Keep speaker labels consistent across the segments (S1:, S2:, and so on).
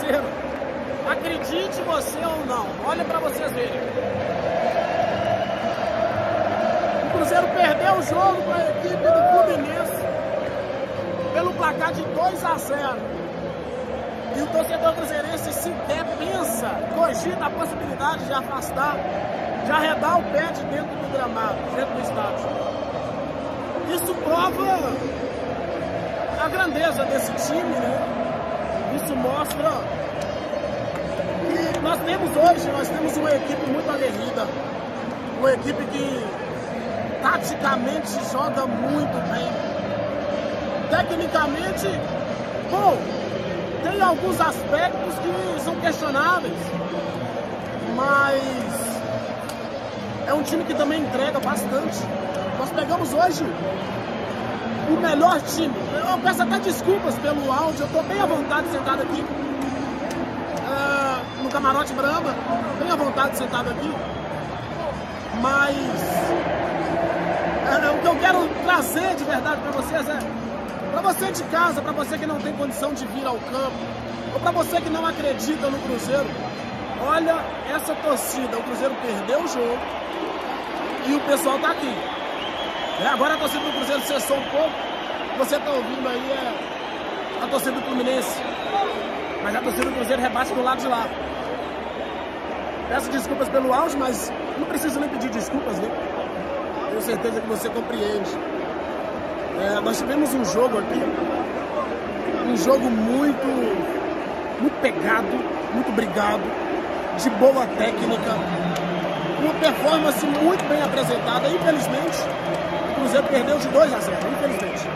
S1: Cruzeiro. Acredite você ou não, olha para vocês verem. O Cruzeiro perdeu o jogo para a equipe do Fluminense pelo placar de 2-0. E o torcedor cruzeirense sequer pensa, cogita a possibilidade de afastar, de arredar o pé de dentro do gramado, dentro do estádio. Isso prova a grandeza desse time, né? Isso mostra que nós temos uma equipe muito aguerrida, uma equipe que taticamente joga muito bem, tecnicamente, bom, tem alguns aspectos que são questionáveis, mas é um time que também entrega bastante. Nós pegamos hoje o melhor time. Eu peço até desculpas pelo áudio, eu estou bem à vontade sentado aqui no Camarote Brahma, bem à vontade sentado aqui, mas o que eu quero trazer de verdade para vocês é, para você de casa, para você que não tem condição de vir ao campo, ou para você que não acredita no Cruzeiro, olha essa torcida. O Cruzeiro perdeu o jogo e o pessoal tá aqui. Agora a torcida do Cruzeiro cessou um pouco. Você está ouvindo aí a torcida do Fluminense, mas a torcida do Cruzeiro rebate do lado de lá. Peço desculpas pelo áudio, mas não preciso nem pedir desculpas, né? Tenho certeza que você compreende. Nós tivemos um jogo aqui, um jogo muito pegado, muito brigado, de boa técnica, uma performance muito bem apresentada. Infelizmente, o Cruzeiro perdeu de 2-0, infelizmente.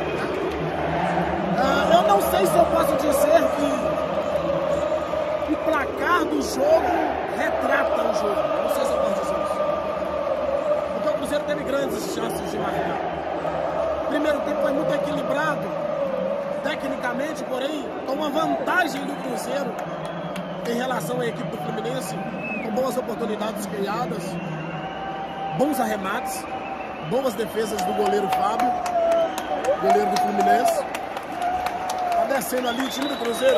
S1: Eu não sei se eu posso dizer que o placar do jogo retrata o jogo. Eu não sei se eu posso dizer isso. Porque o Cruzeiro teve grandes chances de marcar. O primeiro tempo foi muito equilibrado, tecnicamente, porém, com uma vantagem do Cruzeiro em relação à equipe do Fluminense, com boas oportunidades criadas, bons arremates, boas defesas do goleiro Fábio, goleiro do Fluminense. Tá descendo ali o time do Cruzeiro.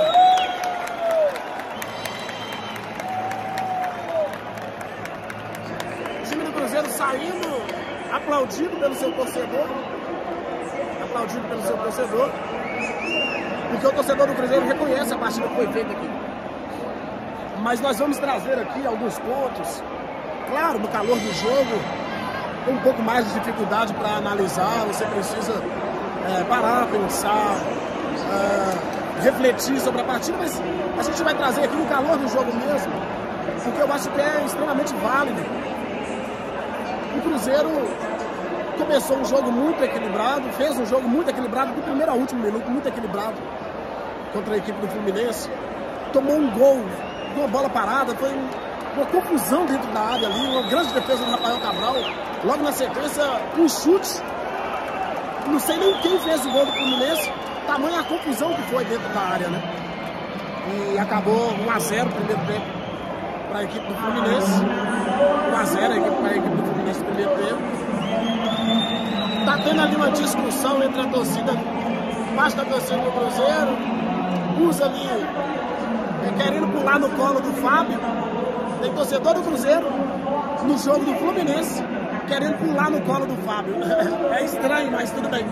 S1: O time do Cruzeiro saindo, aplaudido pelo seu torcedor. Aplaudido pelo seu torcedor. Porque o torcedor do Cruzeiro reconhece a partida que foi feita aqui. Mas nós vamos trazer aqui alguns pontos. Claro, no calor do jogo, tem um pouco mais de dificuldade para analisar. Você precisa parar, pensar, refletir sobre a partida. Mas a gente vai trazer aqui no calor do jogo mesmo, porque eu acho que é extremamente válido. O Cruzeiro começou um jogo muito equilibrado, fez um jogo muito equilibrado, do primeiro ao último minuto, muito equilibrado, contra a equipe do Fluminense. Tomou um gol, uma bola parada, foi uma confusão dentro da área ali, uma grande defesa do Rafael Cabral. Logo na sequência, um chute. Não sei nem quem fez o gol do Fluminense, tamanha a confusão que foi dentro da área, né? E acabou 1-0 no primeiro tempo para a equipe do Fluminense. 1-0 para a equipe do Fluminense no primeiro tempo. Tá tendo ali uma discussão entre a torcida, parte da torcida do Cruzeiro, usa ali, querendo pular no colo do Fábio. Tem torcedor do Cruzeiro no jogo do Fluminense querendo pular no colo do Fábio. É estranho, mas tudo bem.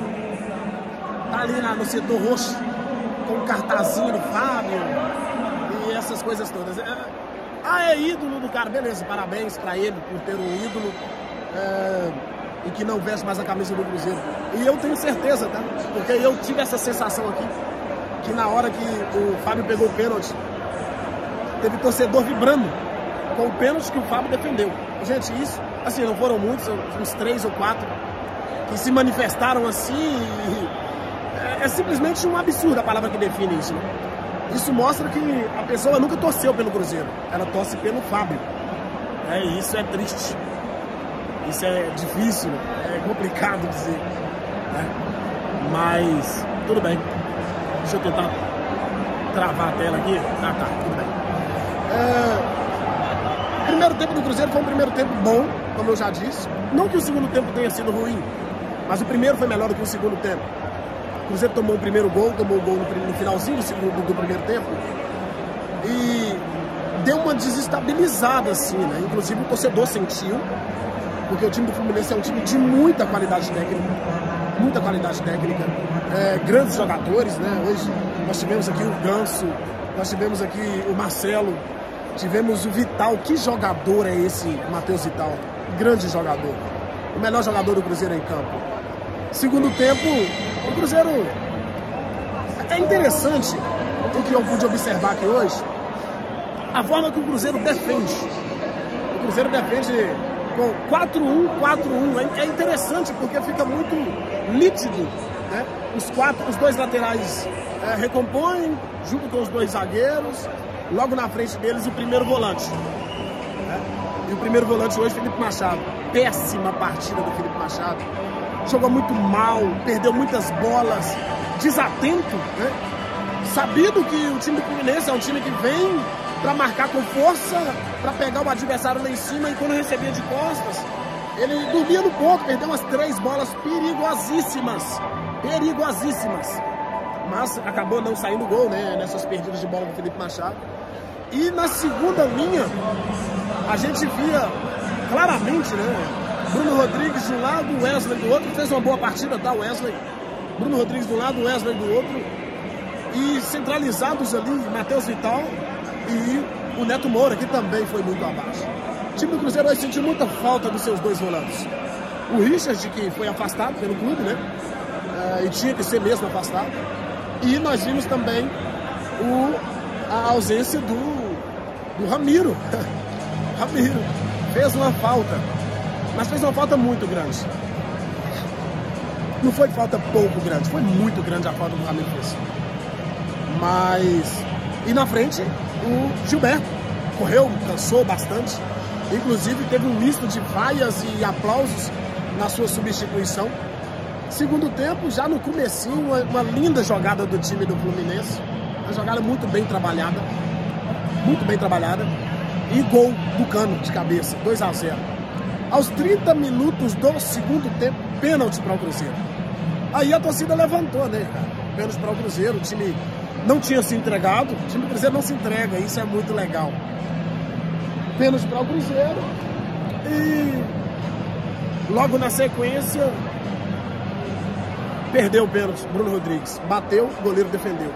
S1: Tá ali no setor roxo, com um cartazinho do Fábio e essas coisas todas. É ídolo do cara, beleza, parabéns pra ele por ter um ídolo e que não veste mais a camisa do Cruzeiro. E eu tenho certeza, tá? Porque eu tive essa sensação aqui, que na hora que o Fábio pegou o pênalti, teve torcedor vibrando com o pênalti que o Fábio defendeu. Gente, isso, assim, não foram muitos, uns 3 ou 4 que se manifestaram assim. É simplesmente um absurdo a palavra que define isso, né? Isso mostra que a pessoa nunca torceu pelo Cruzeiro, ela torce pelo Fábio. Isso é triste, isso é difícil, é complicado dizer, né? Mas tudo bem. Deixa eu tentar travar a tela aqui. Ah, tá, tudo bem. O primeiro tempo do Cruzeiro foi um primeiro tempo bom, como eu já disse. Não que o segundo tempo tenha sido ruim, mas o primeiro foi melhor do que o segundo tempo. O Cruzeiro tomou o primeiro gol, tomou o gol no finalzinho do primeiro tempo. e deu uma desestabilizada, assim, né? Inclusive o torcedor sentiu, porque o time do Fluminense é um time de muita qualidade técnica, grandes jogadores, né? Hoje nós tivemos aqui o Ganso, nós tivemos aqui o Marcelo, tivemos o Vital. Que jogador é esse Matheus Vital? Grande jogador, o melhor jogador do Cruzeiro em campo. Segundo tempo, o Cruzeiro... É interessante o que eu pude observar aqui hoje, a forma que o Cruzeiro defende. O Cruzeiro defende com 4-1, 4-1. É interessante porque fica muito nítido, né? Os dois laterais recompõem, junto com os dois zagueiros. Logo na frente deles, o primeiro volante. E o primeiro volante hoje, Felipe Machado. Péssima partida do Felipe Machado. Jogou muito mal, perdeu muitas bolas, desatento, né? Sabido que o time do Fluminense é um time que vem para marcar com força, para pegar o adversário lá em cima, e quando recebia de costas, ele dormia no ponto, perdeu umas 3 bolas perigosíssimas, mas acabou não saindo gol, né, nessas perdidas de bola do Felipe Machado. E na segunda linha, a gente via claramente, né, Bruno Rodrigues de um lado, Wesley do outro. Fez uma boa partida, tá, Wesley? Bruno Rodrigues do lado, Wesley do outro. E centralizados ali, Matheus Vital e o Neto Moura, que também foi muito abaixo. O time do Cruzeiro vai sentir muita falta dos seus dois volantes. O Richard, que foi afastado pelo clube, né? E tinha que ser mesmo afastado. E nós vimos também a ausência do Ramiro. Ramiro fez uma falta, mas fez uma falta muito grande. Não foi falta pouco grande, foi muito grande a falta do Ramiro fez. Mas... E na frente, o Gilberto correu, cansou bastante. Inclusive teve um misto de vaias e aplausos na sua substituição. Segundo tempo, já no comecinho, uma linda jogada do time do Fluminense. Uma jogada muito bem trabalhada. Muito bem trabalhada. E gol do Cano de cabeça, 2-0. Aos 30 minutos do segundo tempo, pênalti para o Cruzeiro. Aí a torcida levantou, né, cara? Pênalti para o Cruzeiro, o time não tinha se entregado. O time do Cruzeiro não se entrega, isso é muito legal. Pênalti para o Cruzeiro. E logo na sequência, perdeu o pênalti, Bruno Rodrigues. Bateu, o goleiro defendeu.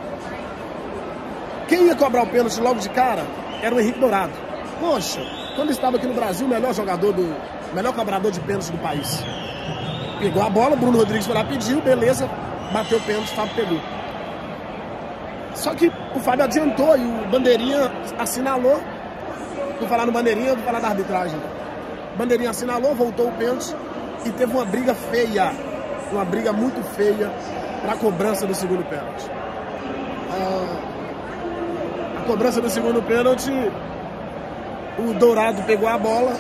S1: Quem ia cobrar o pênalti logo de cara era o Henrique Dourado. Poxa, quando estava aqui no Brasil, o melhor cobrador de pênalti do país. Pegou a bola, Bruno Rodrigues foi lá, pediu, beleza, bateu o pênalti, o Fábio pegou. Só que o Fábio adiantou e o Bandeirinha assinalou. Vou falar no Bandeirinha, vou falar da arbitragem. Bandeirinha assinalou, voltou o pênalti e teve uma briga feia. Uma briga muito feia para a cobrança do segundo pênalti. A cobrança do segundo pênalti, o Dourado pegou a bola,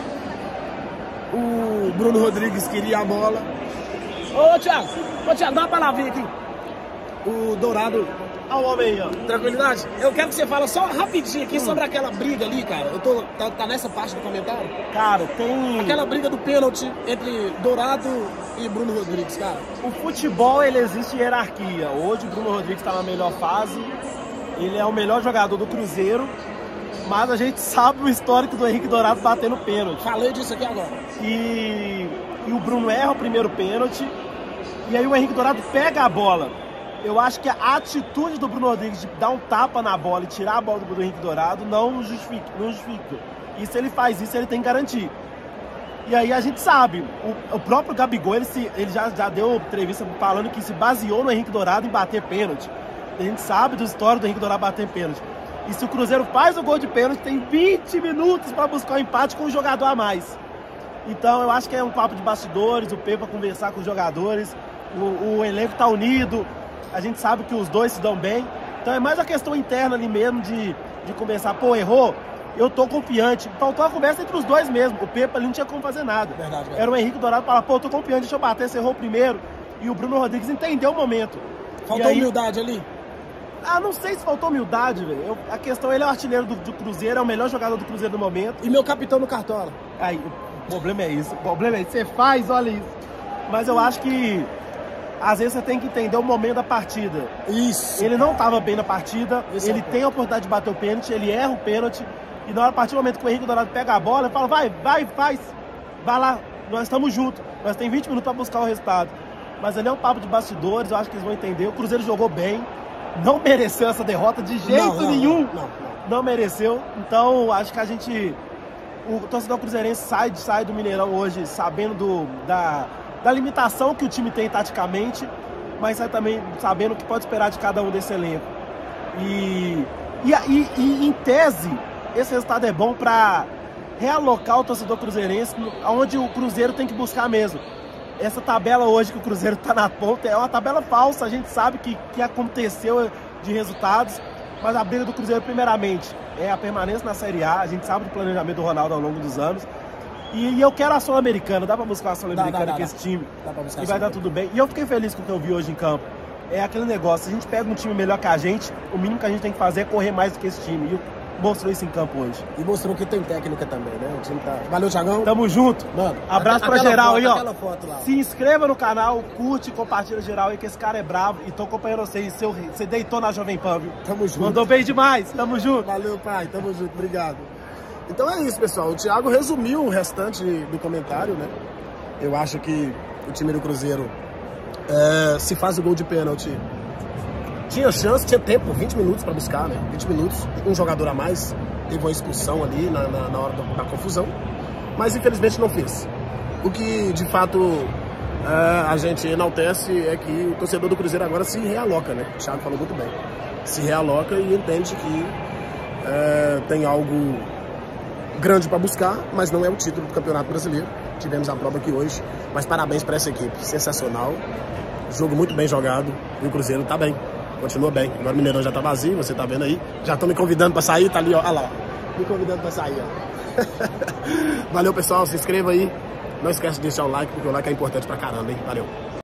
S1: o Bruno Rodrigues queria a bola. Ô Thiago, dá uma palavrinha aqui. O Dourado...
S2: Olha o homem aí, ó.
S1: Tranquilidade? Eu quero que você fale só rapidinho aqui sobre aquela briga ali, cara. Tá nessa parte do comentário?
S2: Cara, tem...
S1: Aquela briga do pênalti entre Dourado e Bruno Rodrigues, cara.
S2: O futebol, ele existe hierarquia. Hoje o Bruno Rodrigues está na melhor fase. Ele é o melhor jogador do Cruzeiro. Mas a gente sabe o histórico do Henrique Dourado batendo pênalti.
S1: Falei disso aqui agora.
S2: E o Bruno erra o primeiro pênalti. E aí o Henrique Dourado pega a bola. Eu acho que a atitude do Bruno Rodrigues de dar um tapa na bola e tirar a bola do Henrique Dourado não justifica. E se ele faz isso, ele tem que garantir. E aí a gente sabe, o próprio Gabigol, ele já deu entrevista falando que se baseou no Henrique Dourado em bater pênalti. A gente sabe da história do Henrique Dourado bater pênalti. E se o Cruzeiro faz o gol de pênalti, tem 20 minutos para buscar o empate com um jogador a mais. Então eu acho que é um papo de bastidores, o Pepa conversar com os jogadores, o elenco tá unido. A gente sabe que os dois se dão bem. Então é mais a questão interna ali mesmo de conversar. Pô, errou? Eu tô confiante. Faltou a conversa entre os dois mesmo. O Pepa ali não tinha como fazer nada.
S1: Verdade.
S2: Era o Henrique Dourado falar, pô, eu tô confiante, deixa eu bater, você errou primeiro. E o Bruno Rodrigues entendeu o momento.
S1: Faltou humildade ali?
S2: Ah, não sei se faltou humildade, velho. A questão, ele é o artilheiro do Cruzeiro, é o melhor jogador do Cruzeiro no momento.
S1: E meu capitão no Cartola.
S2: Aí, o problema é isso. O problema é isso. Você faz, olha isso. Mas eu acho que às vezes você tem que entender o momento da partida.
S1: Isso.
S2: Ele não estava bem na partida,
S1: Esse
S2: ele
S1: é o
S2: tem a oportunidade de bater o pênalti, ele erra o pênalti, e na hora, a partir do momento que o Henrique Dourado pega a bola, ele fala, vai, faz, vai lá, nós estamos juntos, nós temos 20 minutos para buscar o resultado. Mas ali é um papo de bastidores, eu acho que eles vão entender, o Cruzeiro jogou bem, não mereceu essa derrota de jeito nenhum, não mereceu, então acho que o torcedor cruzeirense sai do Mineirão hoje sabendo da limitação que o time tem taticamente, mas sai também sabendo o que pode esperar de cada um desse elenco. E em tese, esse resultado é bom para realocar o torcedor cruzeirense onde o Cruzeiro tem que buscar mesmo. Essa tabela hoje que o Cruzeiro está na ponta é uma tabela falsa, a gente sabe que aconteceu de resultados, mas a briga do Cruzeiro primeiramente é a permanência na Série A, a gente sabe do planejamento do Ronaldo ao longo dos anos, e eu quero a Sul-Americana, dá pra buscar a Sul-Americana com esse time, e vai dar tudo bem. E eu fiquei feliz com o que eu vi hoje em campo. É aquele negócio, se a gente pega um time melhor que a gente, o mínimo que a gente tem que fazer é correr mais do que esse time. E mostrou isso em campo hoje.
S1: E mostrou que tem técnica também, né? O time tá... Valeu, Thiagão.
S2: Tamo junto.
S1: Mano,
S2: abraço pra geral
S1: foto,
S2: aí, ó.
S1: Foto lá.
S2: Se inscreva no canal, curte, compartilha geral aí, que esse cara é bravo. E tô acompanhando vocês. Você deitou na Jovem Pan, viu?
S1: Tamo junto.
S2: Mandou bem demais. Tamo junto.
S1: Valeu, pai. Tamo junto. Obrigado. Então é isso, pessoal. O Thiago resumiu o restante do comentário, né? Eu acho que o time do Cruzeiro, se faz o gol de pênalti, tinha chance, tinha tempo, 20 minutos para buscar, né? 20 minutos, um jogador a mais, teve uma expulsão ali na hora da confusão, mas infelizmente não fez. O que de fato a gente enaltece é que o torcedor do Cruzeiro agora se realoca, né? O Thiago falou muito bem. Se realoca e entende que tem algo grande para buscar, mas não é o título do Campeonato Brasileiro. Tivemos a prova aqui hoje, mas parabéns para essa equipe, sensacional. Jogo muito bem jogado e o Cruzeiro tá bem. Continua bem. Agora o Mineirão já tá vazio, você tá vendo aí. Já estão me convidando pra sair, tá ali, ó. Olha lá, me convidando pra sair, ó. Valeu, pessoal. Se inscreva aí. Não esquece de deixar o like, porque o like é importante pra caramba, hein? Valeu.